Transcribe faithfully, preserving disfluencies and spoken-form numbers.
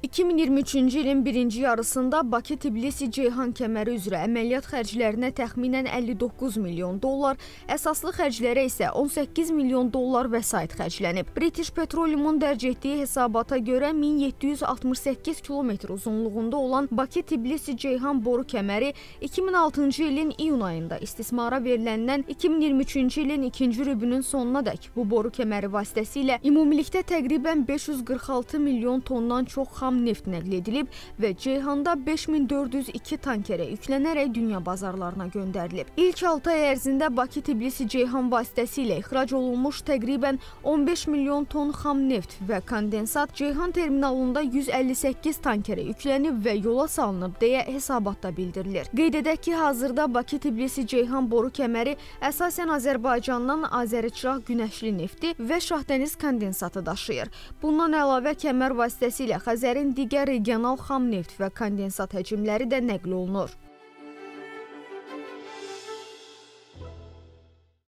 iki min iyirmi üçüncü ilin birinci yarısında Bakı-Tbilisi-Ceyhan kəməri üzrə əməliyyat xərclərinə təxminən əlli doqquz milyon dollar, əsaslı xərclərə isə on səkkiz milyon dollar vəsait xərclənib. British Petroleum-un dərc etdiyi hesabata görə min yeddi yüz altmış səkkiz kilometr uzunluğunda olan Bakı-Tbilisi-Ceyhan boru kəməri iki min altıncı ilin iyun ayında istismara veriləndən iki min iyirmi üçüncü ilin ikinci rübünün sonunadək bu boru kəməri vasitəsilə ümumilikdə təqribən beş yüz qırx altı milyon tondan çox xam neft nəql edilib və Ceyhanda beş min dörd yüz iki tankerə yüklənərək dünya bazarlarına göndərilib. İlk altı ay ərzində Bakı-Tbilisi-Ceyhan vasitəsilə ixrac olunmuş təqribən on beş milyon ton xam neft və kondensat Ceyhan terminalında yüz əlli səkkiz tankerə yüklənib və yola salınıb deyə hesabatda bildirilir. Qeyd edək ki, hazırda Bakı-Tbilisi-Ceyhan boru kəməri əsasən Azərbaycandan Azəriçraq günəşli nefti və Şahdəniz kondensatı daşıyır. Bundan əlavə kəmər vasitəsilə Xəzərin digər regional xam neft və kondensat həcmləri də nəql olunur.